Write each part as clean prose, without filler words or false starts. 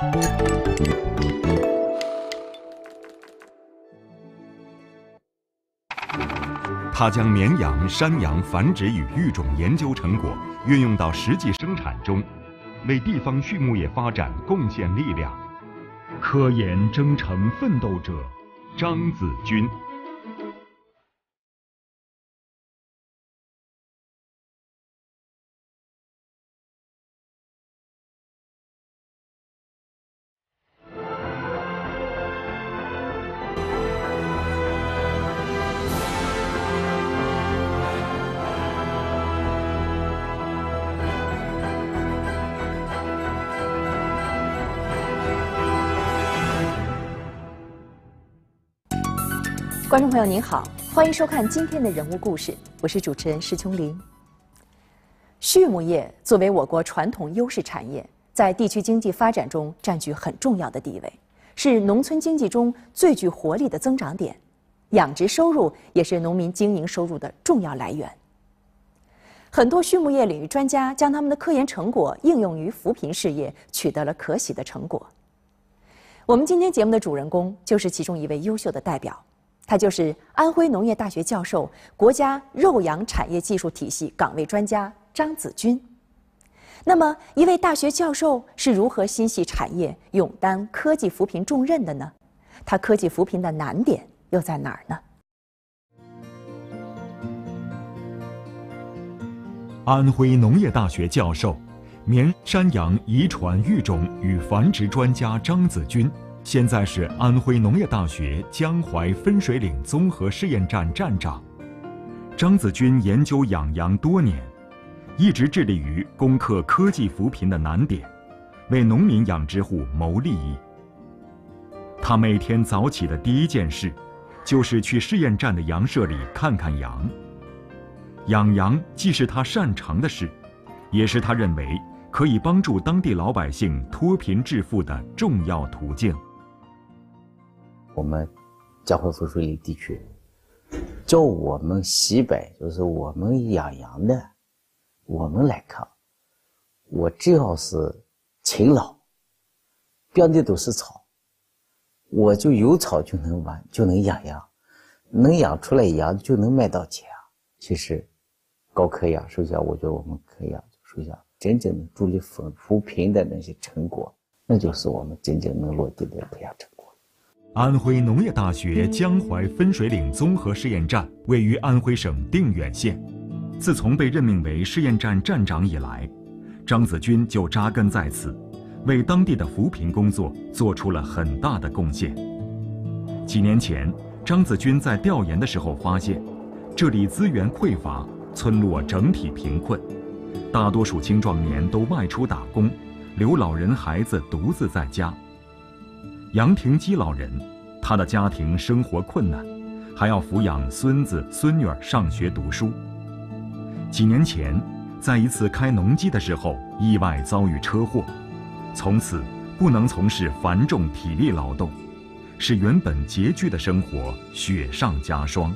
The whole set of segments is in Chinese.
他将绵羊、山羊繁殖与育种研究成果运用到实际生产中，为地方畜牧业发展贡献力量。科研征程奋斗者张子军。 观众朋友您好，欢迎收看今天的人物故事，我是主持人施琼林。畜牧业作为我国传统优势产业，在地区经济发展中占据很重要的地位，是农村经济中最具活力的增长点，养殖收入也是农民经营收入的重要来源。很多畜牧业领域专家将他们的科研成果应用于扶贫事业，取得了可喜的成果。我们今天节目的主人公就是其中一位优秀的代表。他就是安徽农业大学教授、国家肉养产业技术体系岗位专家张子军。那么，一位大学教授是如何心系产业、勇担科技扶贫重任的呢？他科技扶贫的难点又在哪儿呢？ 安徽农业大学教授、绵山羊遗传育种与繁殖专家张子军。现在是安徽农业大学江淮分水岭综合试验站站长。张子军研究养羊多年，一直致力于攻克科技扶贫的难点，为农民养殖户谋利益。他每天早起的第一件事，就是去试验站的羊舍里看看羊。养羊既是他擅长的事，也是他认为可以帮助当地老百姓脱贫致富的重要途径。 我们江淮分水岭地区，就我们西北，就是我们养羊的，我们来看，我只要是勤劳，别的都是草，我就有草就能玩，就能养羊，能养出来羊就能卖到钱。其实搞科研，首先我觉得我们科研首先真正的助力扶贫的那些成果，那就是我们真正能落地的科研成果。 安徽农业大学江淮分水岭综合试验站位于安徽省定远县。自从被任命为试验站站长以来，张子军就扎根在此，为当地的扶贫工作做出了很大的贡献。几年前，张子军在调研的时候发现，这里资源匮乏，村落整体贫困，大多数青壮年都外出打工，留老人孩子独自在家。杨廷基老人，他的家庭生活困难，还要抚养孙子孙女儿上学读书。几年前，在一次开农机的时候，意外遭遇车祸，从此不能从事繁重体力劳动，使原本拮据的生活雪上加霜。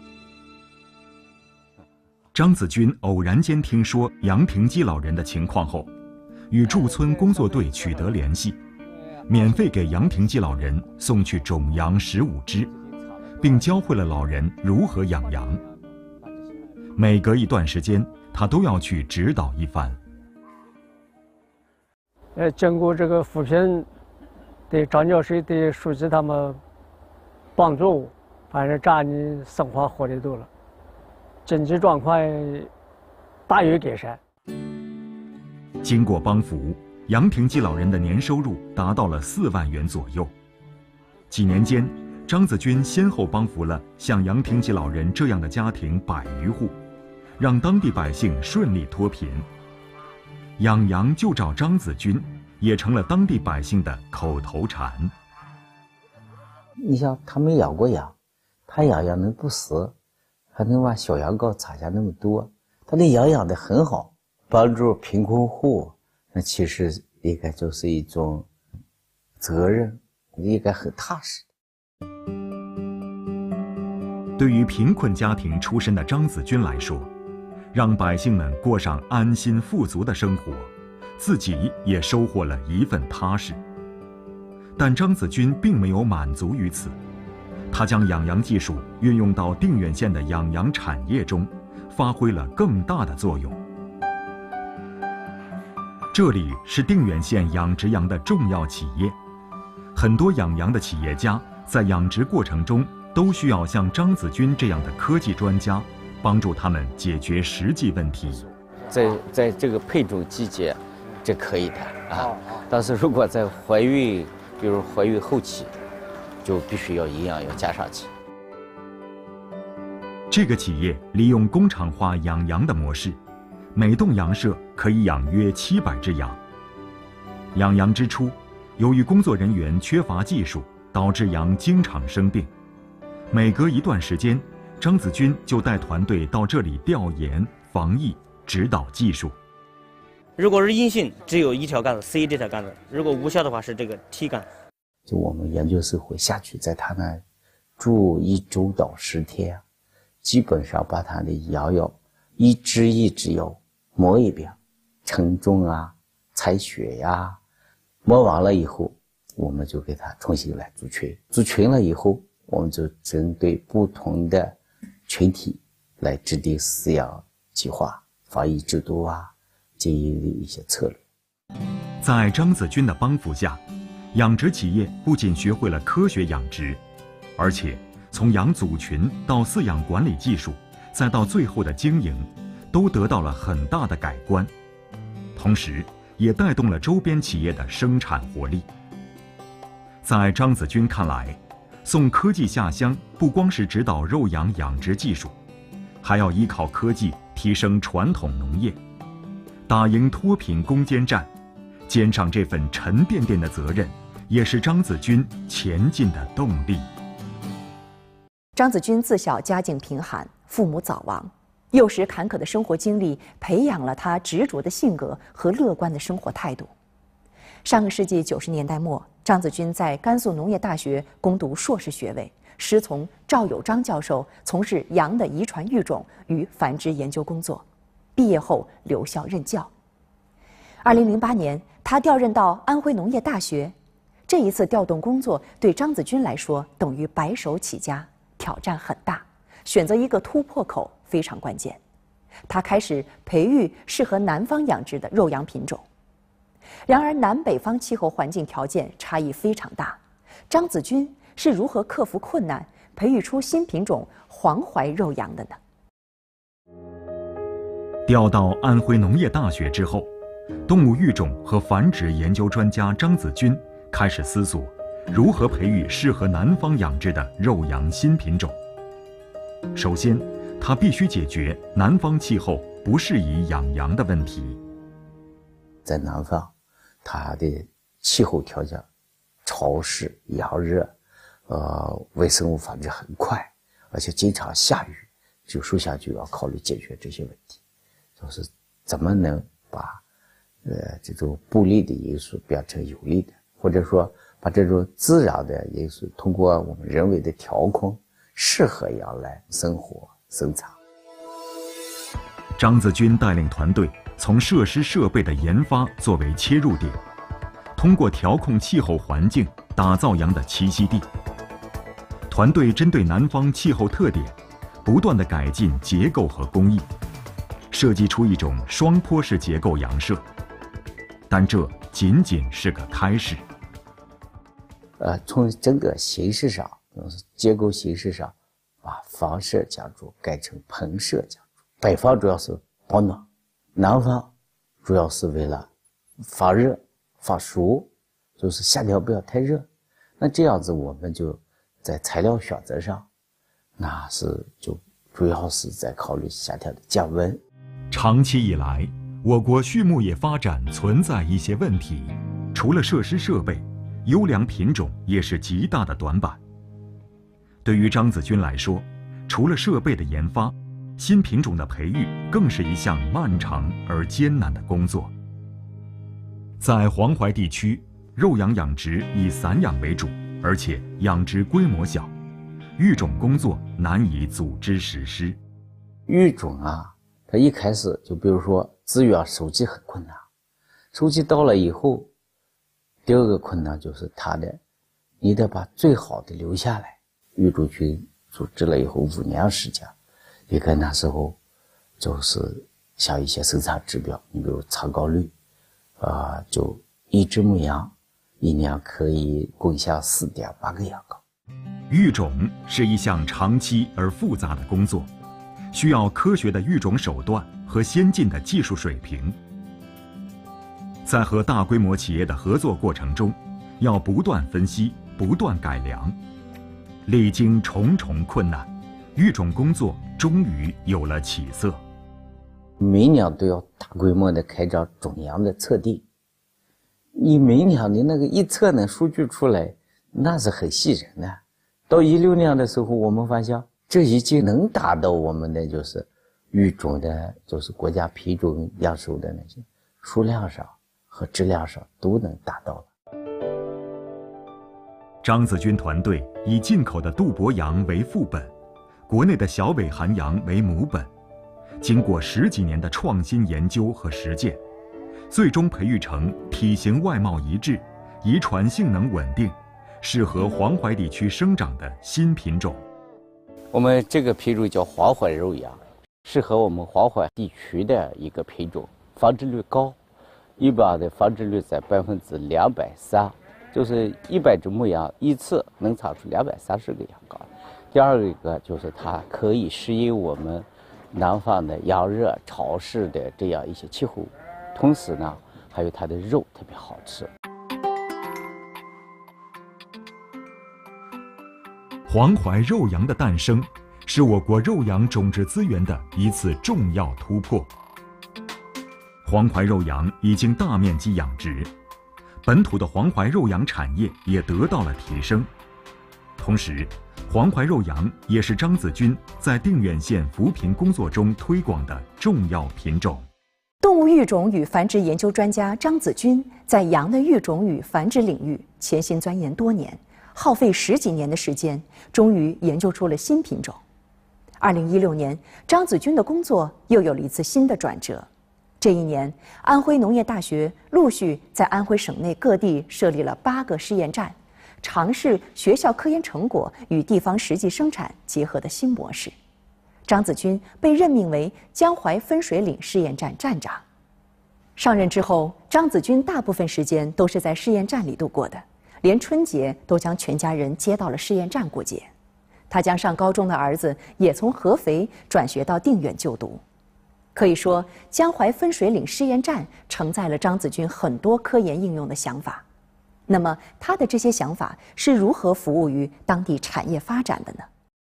张子军偶然间听说杨廷基老人的情况后，与驻村工作队取得联系，免费给杨廷基老人送去种羊15只，并教会了老人如何养羊。每隔一段时间，他都要去指导一番。 经过这个扶贫的张教授的书记他们帮助，反正这样生活活得多了，经济状况大有改善。 经过帮扶，杨廷基老人的年收入达到了4万元左右。几年间，张子军先后帮扶了像杨廷基老人这样的家庭100余户，让当地百姓顺利脱贫。养羊就找张子军，也成了当地百姓的口头禅。 你像他没养过羊，他养羊能不死，还能把小羊羔产下那么多，他的羊养得很好，帮助贫困户，那其实应该就是一种责任，应该很踏实。 对于贫困家庭出身的张子军来说，让百姓们过上安心富足的生活，自己也收获了一份踏实。 但张子军并没有满足于此，他将养羊技术运用到定远县的养羊产业中，发挥了更大的作用。这里是定远县养殖羊的重要企业，很多养羊的企业家在养殖过程中都需要像张子军这样的科技专家，帮助他们解决实际问题。 在这个配种季节，这可以的啊。但是如果在怀孕，比如怀孕后期，就必须要营养要加上去。 这个企业利用工厂化养羊的模式，每栋羊舍可以养约700只羊。养羊之初，由于工作人员缺乏技术，导致羊经常生病。每隔一段时间，张子军就带团队到这里调研、防疫、指导技术。 如果是阴性，只有一条杆子 C 这条杆子；如果无效的话，是这个 T 杆。 就我们研究生会下去，在他那住1周到10天，基本上把他的羊要一只一只要摸一遍，称重啊、采血呀，摸完了以后，我们就给他重新来组群。组群了以后，我们就针对不同的群体来制定饲养计划、防疫制度啊、经营的一些策略。 在张子军的帮扶下，养殖企业不仅学会了科学养殖，而且从养组群到饲养管理技术，再到最后的经营，都得到了很大的改观，同时也带动了周边企业的生产活力。在张子军看来，送科技下乡不光是指导肉羊养殖技术，还要依靠科技提升传统农业，打赢脱贫攻坚战，肩上这份沉甸甸的责任，也是张子军前进的动力。 张子军自小家境贫寒，父母早亡，幼时坎坷的生活经历培养了他执着的性格和乐观的生活态度。上个世纪90年代末，张子军在甘肃农业大学攻读硕士学位，师从赵友章教授从事羊的遗传育种与繁殖研究工作，毕业后留校任教。2008年，他调任到安徽农业大学。这一次调动工作对张子军来说等于白手起家，挑战很大，选择一个突破口非常关键。他开始培育适合南方养殖的肉羊品种。然而南北方气候环境条件差异非常大，张子军是如何克服困难，培育出新品种黄淮肉羊的呢？ 调到安徽农业大学之后，动物育种和繁殖研究专家张子军开始思索如何培育适合南方养殖的肉羊新品种。首先，他必须解决南方气候不适宜养羊的问题。 在南方，它的气候条件潮湿、炎热，微生物繁殖很快，而且经常下雨，就首先就要考虑解决这些问题，就是怎么能把这种不利的因素变成有利的，或者说把这种自然的因素通过我们人为的调控，适合羊来生活生产。 张子军带领团队从设施设备的研发作为切入点，通过调控气候环境打造羊的栖息地。团队针对南方气候特点，不断地改进结构和工艺，设计出一种双坡式结构羊舍。但这仅仅是个开始。 从整个形式上，结构形式上，把房舍建筑改成棚舍建筑。北方主要是保暖，南方主要是为了防热、防暑，就是夏天不要太热。那这样子，我们就在材料选择上，那是就主要是在考虑夏天的降温。 长期以来，我国畜牧业发展存在一些问题，除了设施设备，优良品种也是极大的短板。对于张子军来说，除了设备的研发，新品种的培育更是一项漫长而艰难的工作。在黄淮地区，肉羊养殖以散养为主，而且养殖规模小，育种工作难以组织实施。 育种啊，它一开始就比如说资源收集很困难，收集到了以后，第二个困难就是它的你得把最好的留下来。育种群组织了以后5年时间，你看那时候就是像一些生产指标，你比如产高率，就一只母羊1年可以贡献4.8个羊羔。 育种是一项长期而复杂的工作，需要科学的育种手段和先进的技术水平。在和大规模企业的合作过程中，要不断分析，不断改良。历经重重困难，育种工作终于有了起色。 每年都要大规模的开展种羊的测定，你每年的那个一测呢，数据出来，那是很吸引人的。到16年的时候，我们发现这已经能达到我们的就是育种的，就是国家品种样收的那些数量上和质量上都能达到了。 张子军团队以进口的杜博羊为副本，国内的小尾寒羊为母本，经过10几年的创新研究和实践，最终培育成体型外貌一致、遗传性能稳定、适合黄淮地区生长的新品种。 我们这个品种叫黄淮肉羊，适合我们黄淮地区的一个品种，繁殖率高，一般的繁殖率在230%。就是100只母羊一次能产出230个羊羔。第二个就是它可以适应我们南方的炎热潮湿的这样一些气候，同时呢，还有它的肉特别好吃。 黄淮肉羊的诞生，是我国肉羊种植资源的一次重要突破。黄淮肉羊已经大面积养殖。本土的黄淮肉羊产业也得到了提升，同时，黄淮肉羊也是张子军在定远县扶贫工作中推广的重要品种。 动物育种与繁殖研究专家张子军在羊的育种与繁殖领域潜心钻研多年，耗费10几年的时间，终于研究出了新品种。2016年，张子军的工作又有了一次新的转折。这一年，安徽农业大学陆续在安徽省内各地设立了8个试验站，尝试学校科研成果与地方实际生产结合的新模式。张子军被任命为江淮分水岭试验站站长。上任之后，张子军大部分时间都是在试验站里度过的，连春节都将全家人接到了试验站过节。他将上高中的儿子也从合肥转学到定远就读。可以说，江淮分水岭试验站承载了张子军很多科研应用的想法。那么，他的这些想法是如何服务于当地产业发展的呢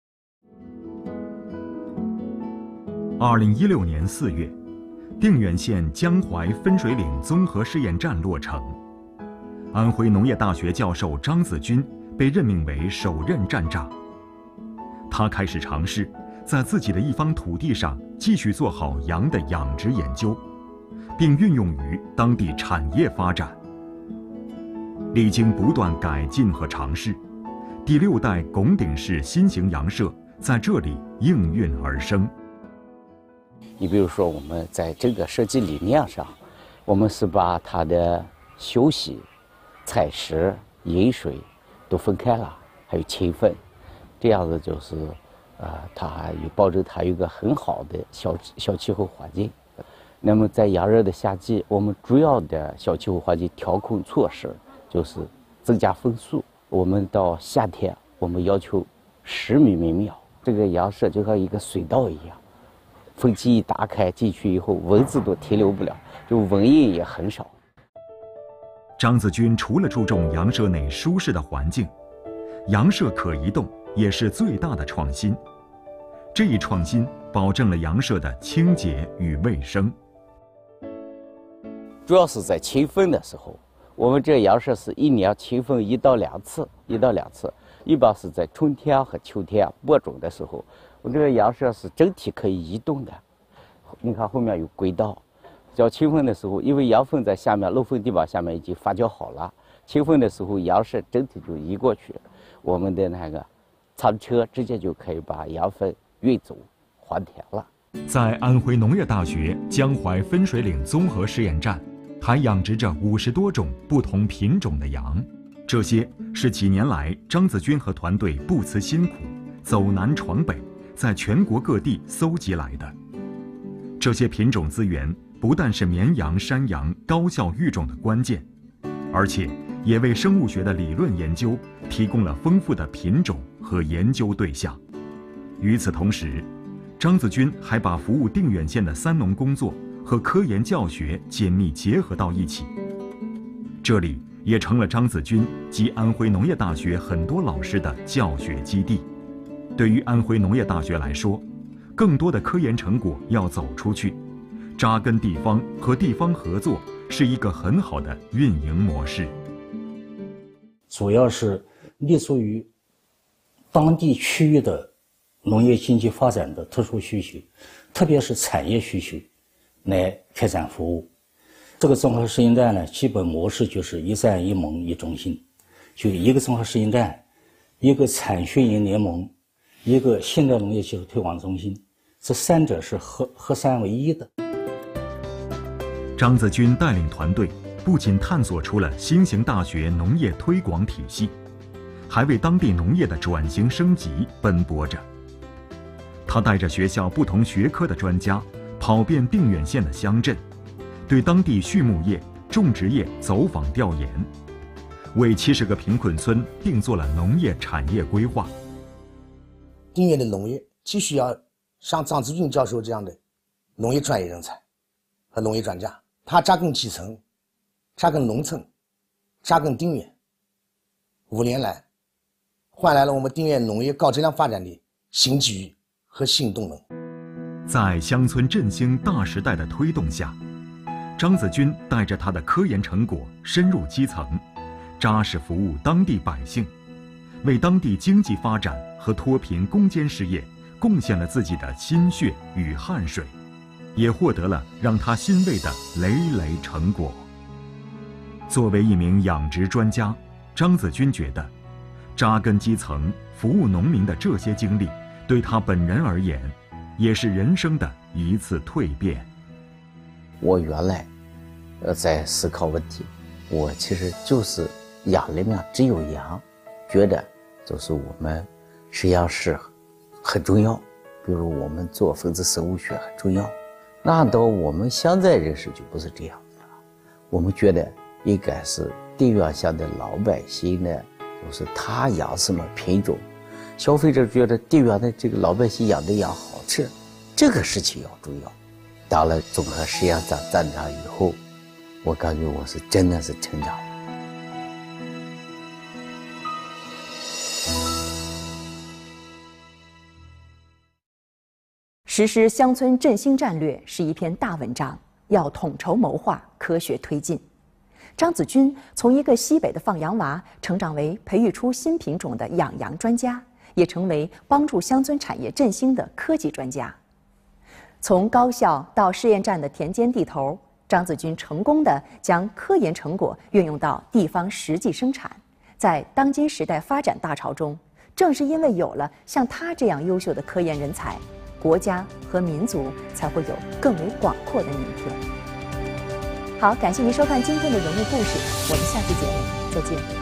？2016年4月，定远县江淮分水岭综合试验站落成，安徽农业大学教授张子军被任命为首任站长。他开始尝试在自己的一方土地上继续做好羊的养殖研究，并运用于当地产业发展。历经不断改进和尝试，第6代拱顶式新型羊舍在这里应运而生。 你比如说，我们在这个设计理念上，我们是把它的休息、采食、饮水都分开了，还有勤奋，这样子就是，它有保证它有一个很好的小气候环境。那么在炎热的夏季，我们主要的小气候环境调控措施就是增加风速。我们到夏天，我们要求10米每秒，这个羊舍就像一个水道一样，风机一打开进去以后，蚊子都停留不了，就蚊蝇也很少。 张子军除了注重羊舍内舒适的环境，羊舍可移动也是最大的创新。这一创新保证了羊舍的清洁与卫生。 主要是在勤奋的时候，我们这羊舍是1年勤奋1到2次，一般是在春天和秋天播种的时候，我这个羊舍是整体可以移动的。你看后面有轨道，叫勤奋的时候，因为羊粪在下面漏粪地板下面已经发酵好了，勤奋的时候羊舍整体就移过去，我们的那个仓车直接就可以把羊粪运走还田了。 在安徽农业大学江淮分水岭综合试验站，还养殖着50多种不同品种的羊， 这些是几年来张子军和团队不辞辛苦，走南闯北，在全国各地搜集来的。这些品种资源不但是绵羊、山羊高效育种的关键，而且也为生物学的理论研究提供了丰富的品种和研究对象。与此同时，张子军还把服务定远县的三农工作和科研教学紧密结合到一起，这里也成了张子军及安徽农业大学很多老师的教学基地。对于安徽农业大学来说，更多的科研成果要走出去，扎根地方和地方合作是一个很好的运营模式。 主要是立足于当地区域的农业经济发展的特殊需求，特别是产业需求，来开展服务。这个综合试验站呢，基本模式就是一站一盟一中心，就一个综合试验站，一个产学研联盟，一个现代农业技术推广中心，这三者是合三为一的。 张子军带领团队不仅探索出了新型大学农业推广体系，还为当地农业的转型升级奔波着。他带着学校不同学科的专家，跑遍定远县的乡镇，对当地畜牧业、种植业走访调研，为70个贫困村定做了农业产业规划。 定远的农业继续要像张子军教授这样的农业专业人才和农业专家，他扎根基层，扎根农村，扎根定远，5年来换来了我们定远农业高质量发展的新机遇和新动能。 在乡村振兴大时代的推动下，张子军带着他的科研成果深入基层，扎实服务当地百姓，为当地经济发展和脱贫攻坚事业贡献了自己的心血与汗水，也获得了让他欣慰的累累成果。作为一名养殖专家，张子军觉得，扎根基层、服务农民的这些经历，对他本人而言，也是人生的一次蜕变。 我原来在思考问题，我其实就是养里面只有羊，觉得就是我们实验室很重要，比如我们做分子生物学很重要。那到我们现在认识就不是这样子了，我们觉得应该是定远县的老百姓呢，就是他养什么品种，消费者觉得定远的这个老百姓养的羊好吃，这个事情要重要。当了综合实验站站长以后，我感觉我是真的是成长了。 实施乡村振兴战略是一篇大文章，要统筹谋划，科学推进。张子军从一个西北的放羊娃成长为培育出新品种的养羊专家，也成为帮助乡村产业振兴的科技专家。从高校到试验站的田间地头，张子军成功地将科研成果运用到地方实际生产。在当今时代发展大潮中，正是因为有了像他这样优秀的科研人才，国家和民族才会有更为广阔的明天。好，感谢您收看今天的人物故事，我们下期节目再见。